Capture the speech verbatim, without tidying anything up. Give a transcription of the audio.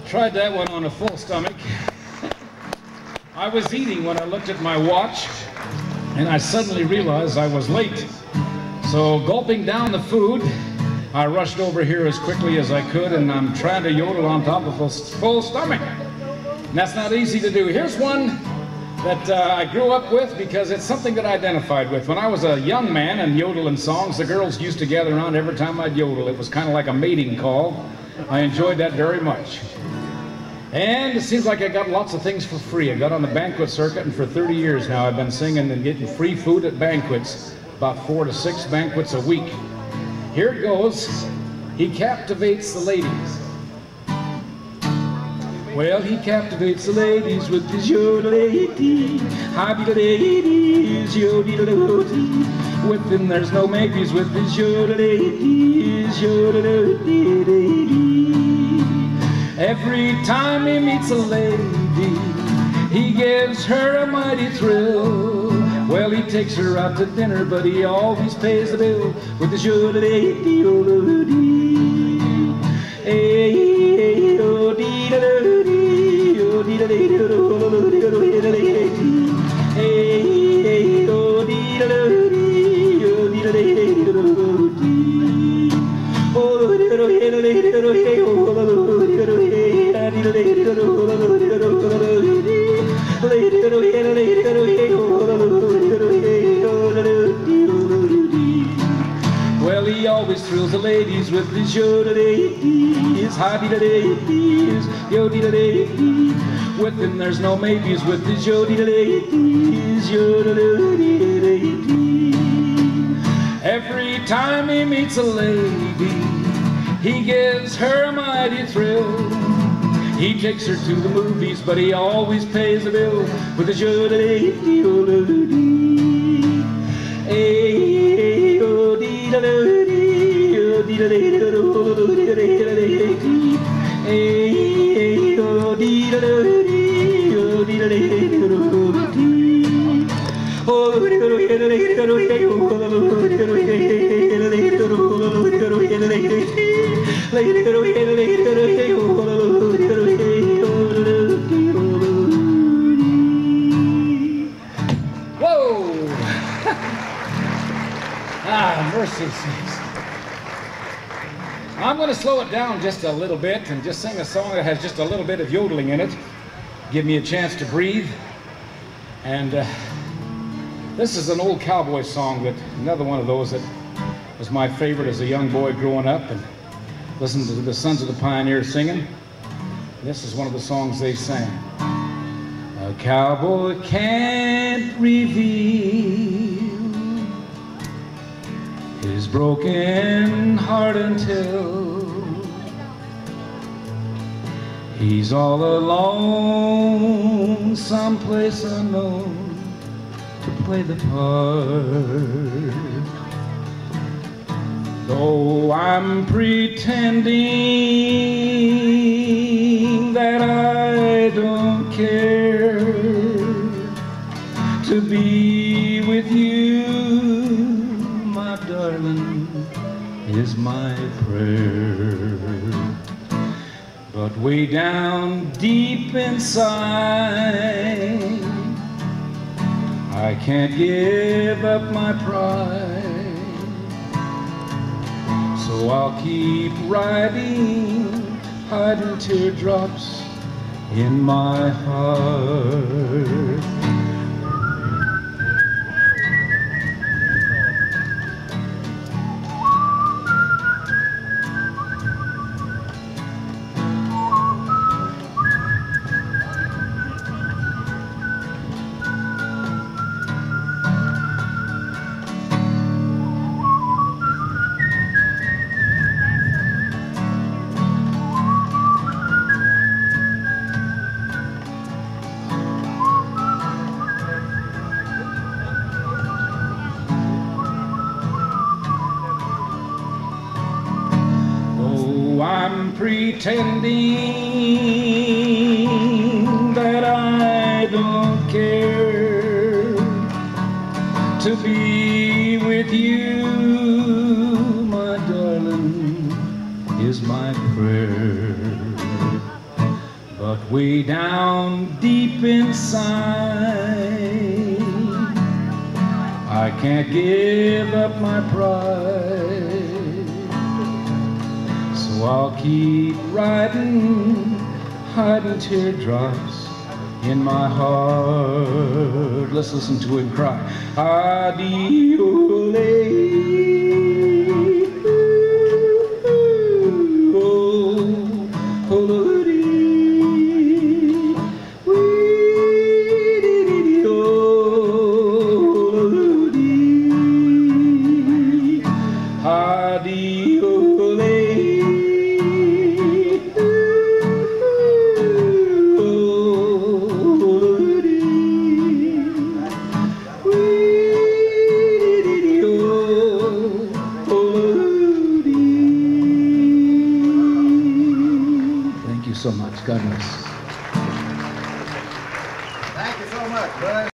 Tried that one on a full stomach. I was eating when I looked at my watch, and I suddenly realized I was late. So gulping down the food, I rushed over here as quickly as I could, and I'm trying to yodel on top of a full stomach. And that's not easy to do. Here's one that uh, I grew up with because it's something that I identified with. When I was a young man and yodeling songs, the girls used to gather around every time I'd yodel. It was kind of like a mating call. I enjoyed that very much. And it seems like I got lots of things for free. I got on the banquet circuit, and for thirty years now I've been singing and getting free food at banquets, about four to six banquets a week. Here it goes. He captivates the ladies. Well, he captivates the ladies with his yodelay, happy the ladies, yodelers. With him there's no maybes, with his yodelay, yodelers. Every time he meets a lady, he gives her a mighty thrill. Well, he takes her out to dinner, but he always pays the bill with his yodelay, yodelay. Hey, yodelay. Well, he always thrills the ladies with his yodelay, happy the ladies, yodelay. With him there's no maybes, with his yodelay, yodelay. Every time he meets a lady, he gives her a mighty thrill. He takes her to the movies, but he always pays the bill with his yodelay, yodelay. Hey, yodelay, yodelay, yodelay. Hey, yodelay. Whoa! Ah, mercy sakes. I'm going to slow it down just a little bit and just sing a song that has just a little bit of yodeling in it. Give me a chance to breathe. And uh, this is an old cowboy song, that another one of those that was my favorite as a young boy growing up, and listened to the Sons of the Pioneers singing. This is one of the songs they sang. A cowboy can't reveal his broken heart until he's all alone, someplace unknown, to play the part. Though I'm pretending that I don't care, to be with you, my darling, is my prayer. But way down deep inside, I can't give up my pride. So I'll keep riding, hiding teardrops in my heart. Pretending that I don't care, to be with you, my darling, is my prayer. But way down deep inside, I can't give up my pride. So I'll keep riding, hiding teardrops in my heart. Let's listen to him cry. Adiole. So much. God bless. Thank you so much, bud.